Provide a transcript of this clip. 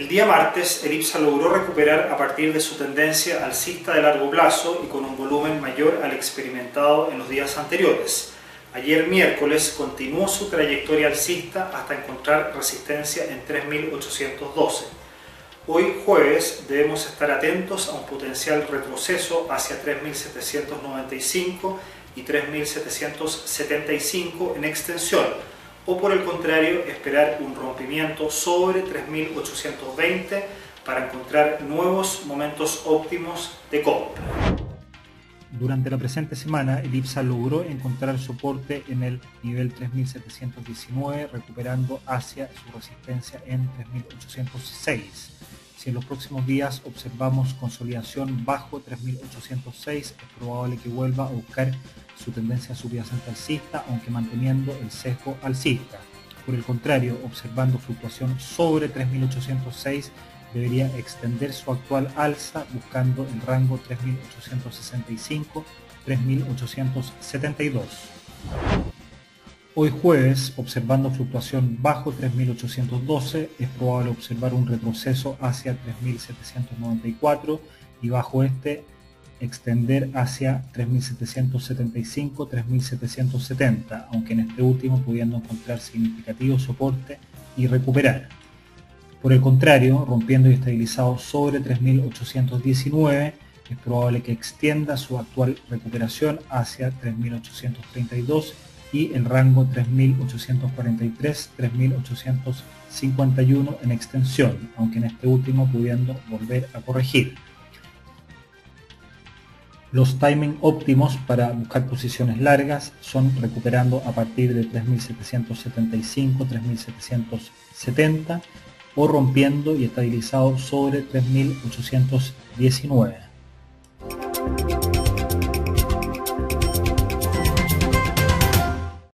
El día martes, el IPSA logró recuperar a partir de su tendencia alcista de largo plazo y con un volumen mayor al experimentado en los días anteriores. Ayer miércoles continuó su trayectoria alcista hasta encontrar resistencia en 3.812. Hoy jueves debemos estar atentos a un potencial retroceso hacia 3.795 y 3.775 en extensión, o por el contrario esperar un rompimiento sobre 3.820 para encontrar nuevos momentos óptimos de compra. Durante la presente semana, el IPSA logró encontrar soporte en el nivel 3.719, recuperando hacia su resistencia en 3.806. Si en los próximos días observamos consolidación bajo 3.806, es probable que vuelva a buscar su tendencia subyacente alcista, aunque manteniendo el sesgo alcista. Por el contrario, observando fluctuación sobre 3.806, debería extender su actual alza buscando el rango 3.865-3.872. Hoy jueves, observando fluctuación bajo 3.812, es probable observar un retroceso hacia 3.794 y bajo este extender hacia 3.775-3.770, aunque en este último pudiendo encontrar significativo soporte y recuperar. Por el contrario, rompiendo y estabilizado sobre 3.819, es probable que extienda su actual recuperación hacia 3.832 y el rango 3.843-3.851 en extensión, aunque en este último pudiendo volver a corregir. Los timing óptimos para buscar posiciones largas son recuperando a partir de 3.775-3.770 o rompiendo y estabilizado sobre 3.819.